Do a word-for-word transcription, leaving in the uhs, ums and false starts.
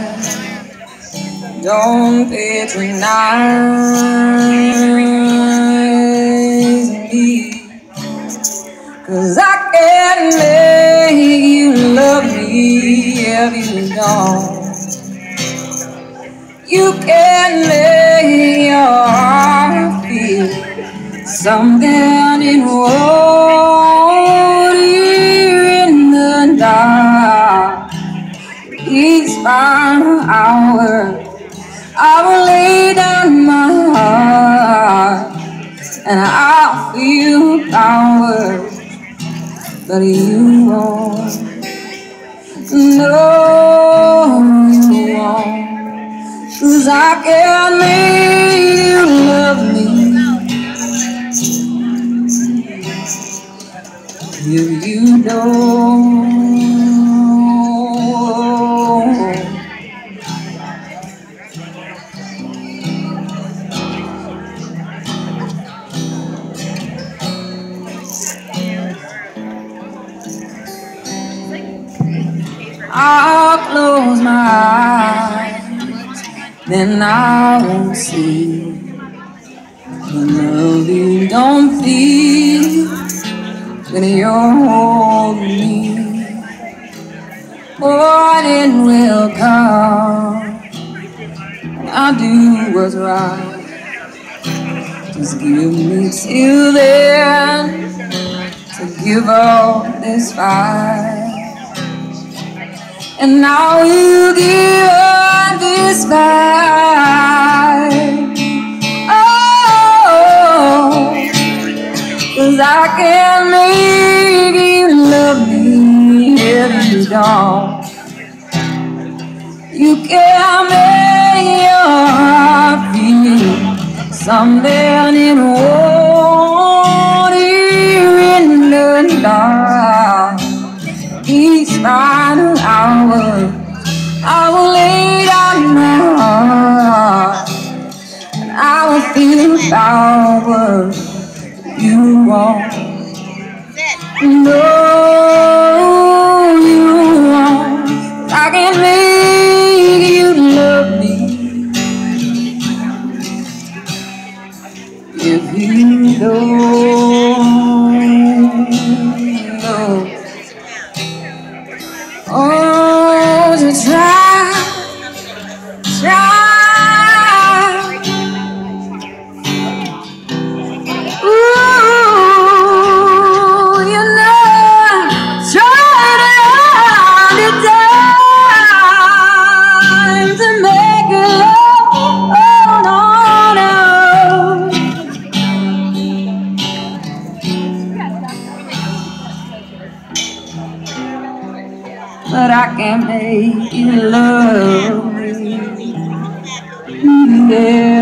Don't patronize me, 'cause I can't make you love me if you don't. You can make your heart feel something it won't here in the dark. Each final hour I will lay down my heart and I'll feel power, but you won't. No, you won't. 'Cause I can't make you love me if you don't. I'll close my eyes, then I won't see the love you don't feel when you're holding me. Morning will come, I'll do what's right. Just give me till then to give up this fight. And I will give up this fight. Oh, 'cause I can't make you love me if you don't. You can't make your heart feel something it won't here in the dark. Each final hour I will lay down my heart and I will feel power. You won't. No, you won't. I can make you love me if you don't. No. Oh, to try, try. Ooh, you know, tried a hundred times to make it love. Oh, no, no. But I can't make you love me. Yeah.